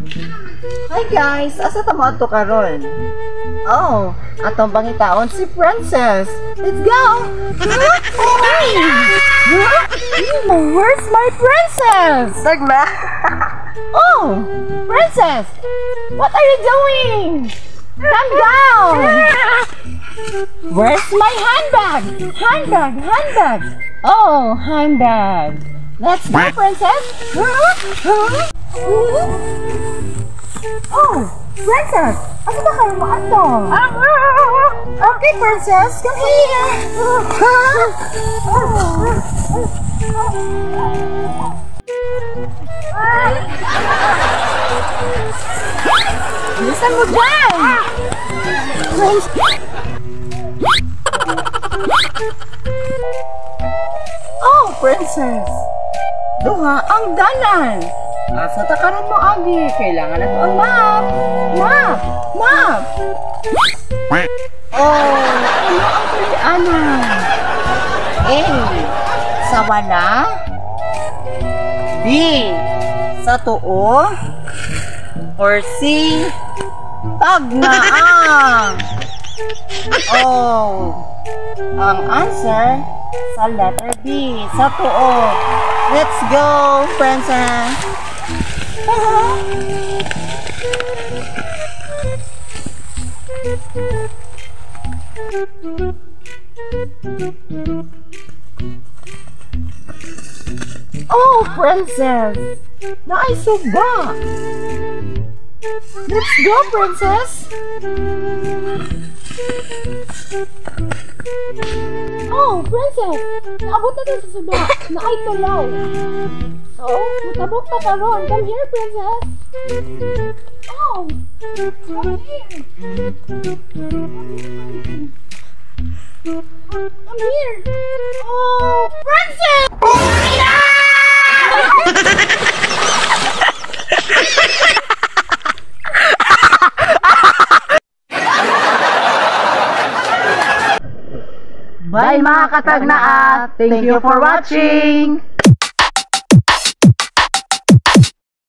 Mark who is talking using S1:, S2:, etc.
S1: Hi guys, asa ta mo adto karon? Oh, atong bangitaon si Princess. Let's go! Hey! Where's my princess?
S2: Sagna.
S1: Oh, Princess! What are you doing? Calm down! Where's my handbag? Handbag! Oh, handbag. Let's go, Princess! Oh, Princess! Ano ba kayo mo ato? Okay, Princess, come here! Bilisan mo dyan! Oh, Princess! Duha ang dalan! Asa ta karon mo agi? Kailangan na to ang map! Map! Oh, ano ang kulianan? A. Sa wala? B. Sa tuo? Or C. Tagnaa? Oh, ang answer sa letter B. Sa tuo. Let's go, Princess! Oh, Princess! Naisuba! Let's go, Princess! Oh, Princess! Naabot na din sa suba. Naay tulaw. So, matabok na karon. Come here, Princess! Oh! Come here! Come here! Oh, Princess! Bye mga katagnaat! Thank you for watching!